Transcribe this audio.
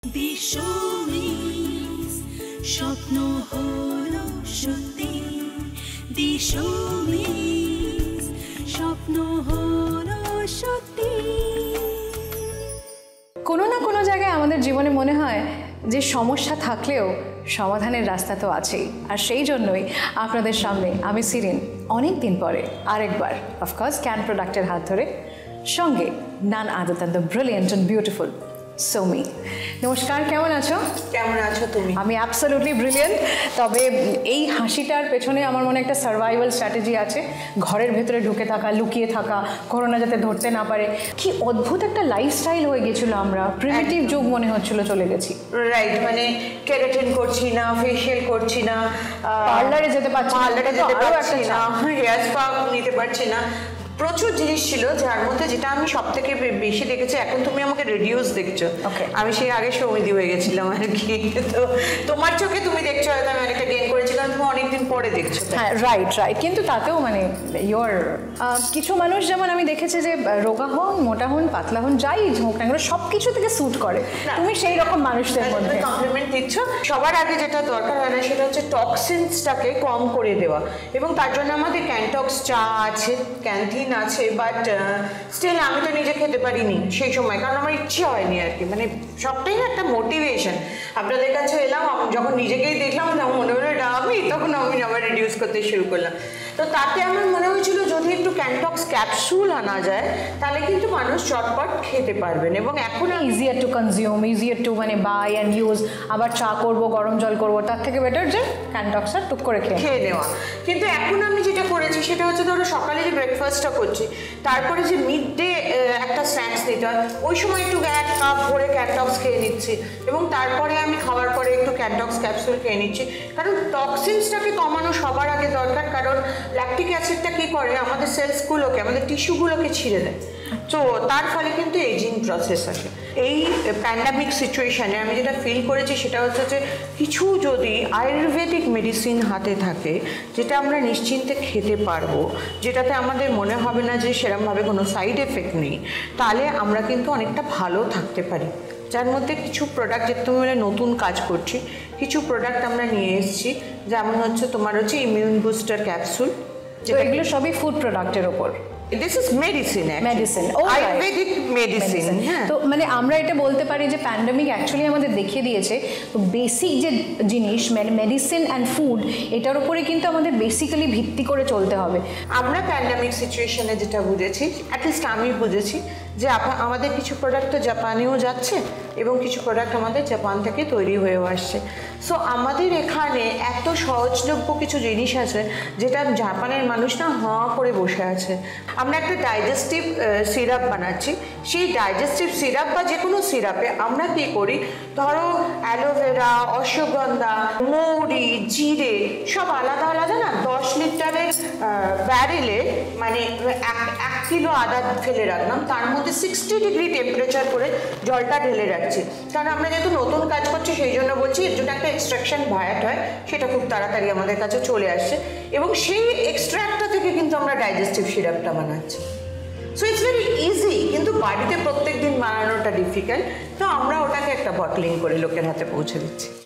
The Soumi's স্বপ্ন হলো সত্যি, The Soumi's স্বপ্ন হলো সত্যি। কোনো না কোনো জায়গায় আমাদের জীবনে মনে হয় যে সমস্যা থাকলেও সমাধানের রাস্তা তো আছেই, আর সেই জন্যই আপনাদের সামনে আমি সিরিন অনেক দিন পরে আরেকবার অফকোর্স ক্যান প্রোডাক্টের হাত ধরে, সঙ্গে none other than the brilliant and beautiful Soumi. নমস্কার, কেমন আছো? কেমন আছো তুমি? আমি অ্যাবসলিউটলি ব্রিলিয়েন্ট। তবে এই হাসিটার পেছনে আমার মনে একটা সার্ভাইভাল স্ট্র্যাটেজি আছে, ঘরের ভেতরে ঢুকে থাকা, লুকিয়ে থাকা, করোনা যাতে ধরতে না পারে। কি অদ্ভুত একটা লাইফস্টাইল হয়ে গেছিল, আমরা প্রিমিটিভ যুগ মনে হচ্ছিল চলে গেছি। রাইট, মানে কেরাটিন করছি না, ফেশিয়াল করছি না, পার্লারে যেতে পারছি না, হেয়ার স্পা নিতে পারছি না। প্রচুর জিনিস ছিল যার মধ্যে যেটা আমি সব থেকে বেশি দেখেছি। এখন তুমি আমাকে রেডিওস দেখছো, আমি সেই আগে সৌমিদি হয়ে গেছিলাম আর কি। তো তোমার চোখে তুমি দেখছো হয়তো আমি অনেকটা গেইন করেছি, কারণ তুমি অনেকদিন পরে দেখছো। হ্যাঁ, রাইট রাইট। কিন্তু তাতেও মানে ইয়োর কিছু মানুষ যেমন আমি দেখেছি যে রোগা হন, মোটা হন, পাতলা হন, যাই হোক না কেন সব কিছু থেকে স্যুট করে। তুমি সেই রকম মানুষদের মধ্যে কমপ্লিমেন্ট দিচ্ছ। সবার আগে যেটা দরকার হয় না সেটা হচ্ছে টক্সিনসটাকে কম করে দেওয়া, এবং তার জন্য আমাদের ক্যানটক্স চা আছে, ক্যান্টিন আছে, বাট স্টিল আমি তো নিজে খেতে পারিনি সেই সময়, কারণ আমার ইচ্ছে হয়নি আর কি। মানে সবটাই একটা মোটিভেশন। আপনাদের কাছে এলাম, যখন নিজেকেই দেখলাম তখন মনে হলো এটা আমি, তখন আমি আবার রিডিউস করতে শুরু করলাম। তো তাতে আমার মনে হয়েছিল যদি একটু ক্যানটক্স ক্যাপসুল আনা যায় তাহলে কিন্তু মানুষ চটপট খেতে পারবেন, এবং এখন easier to consume, easier to মানে বাই অ্যান্ড ইউজ। আবার চা করবো, গরম জল করবো, তার থেকে বেটার যে ক্যানটক্সটা টুক করে খেয়ে নেওয়া। কিন্তু এখন আমি যেটা করেছি সেটা হচ্ছে, ধরো সকালে যে ব্রেকফাস্টটা করছি, তারপরে যে মিড ডে একটা স্ন্যাক্স নিতে হয়, ওই সময় একটু 1 কাপ ভরে ক্যানটক্স খেয়ে নিচ্ছি, এবং তারপরে আমি খাওয়ার পরে একটু ক্যানটক্স ক্যাপসুল খেয়ে নিচ্ছি। কারণ টক্সিনসটাকে কমানো সবার আগে দরকার, কারণ ল্যাকটিক অ্যাসিডটা কী করে আমাদের সেলসগুলোকে, আমাদের টিস্যুগুলোকে ছিঁড়ে দেয়। তো তার ফলে কিন্তু এজিং প্রসেস আসে। এই প্যান্ডামিক সিচুয়েশানে আমি যেটা ফিল করেছি সেটা হচ্ছে যে কিছু যদি আয়ুর্বেদিক মেডিসিন হাতে থাকে, যেটা আমরা নিশ্চিন্তে খেতে পারবো, যেটাতে আমাদের মনে হবে না যে সেরকমভাবে কোনো সাইড এফেক্ট নেই, তাহলে আমরা কিন্তু অনেকটা ভালো থাকতে পারি। যার মধ্যে কিছু প্রোডাক্ট, যেহেতু আমি নতুন কাজ করছি, কিছু প্রোডাক্ট আমরা নিয়ে এসেছি, যেমন হচ্ছে তোমার হচ্ছে ইমিউন বুস্টার ক্যাপসুল, এগুলো সবই ফুড প্রোডাক্টের ওপর। This is medicine, Ayurvedic medicine. তো মানে আমরা এটা বলতে পারি যে প্যান্ডেমিক অ্যাকচুয়ালি আমাদের দেখিয়ে দিয়েছে বেসিক যে জিনিস মেডিসিন অ্যান্ড ফুড, এটার উপরে কিন্তু আমাদের বেসিক্যালি ভিত্তি করে চলতে হবে। আমরা প্যান্ডেমিক সিচুয়েশনে যেটা বুঝেছি, অ্যাটলিস্ট আমি বুঝেছি, যে আমাদের কিছু প্রোডাক্ট তো জাপানেও যাচ্ছে, এবং কিছু প্রোডাক্ট আমাদের জাপান থেকে তৈরি হয়েও আসছে। সো আমাদের এখানে এত সহজলভ্য কিছু জিনিস আছে যেটা জাপানের মানুষ না হাঁ করে বসে আছে। আমরা একটা ডাইজেস্টিভ সিরাপ বানাচ্ছি, সেই ডাইজেস্টিভ সিরাপ বা যে কোনো সিরাপে আমরা কী করি, ধরো অ্যালোভেরা, অশ্বগন্ধা, মৌরি, জিরে সব আলাদা আলাদা না 10 লিটারের ব্যারেলে, মানে 1 কিলো আদা ফেলে রাখলাম, তার মধ্যে 60 ডিগ্রি টেম্পারেচার করে জলটা ঢেলে রাখছি। কারণ আমরা যেহেতু নতুন কাজ করছি সেই জন্য বলছি, এর জন্য একটা এক্সট্রাকশন ভায়াট হয়, সেটা খুব তাড়াতাড়ি আমাদের কাছে চলে আসছে, এবং সেই এক্সট্রাক্টটা থেকে কিন্তু আমরা ডাইজেস্টিভ সিরাপটা বানাচ্ছি। সো ইটস ভেরি ইজি, কিন্তু বাড়িতে প্রত্যেক দিন বানানোটা ডিফিকাল্ট। তো আমরা ওটাকে একটা বটলিং করে লোকের হাতে পৌঁছে দিচ্ছি।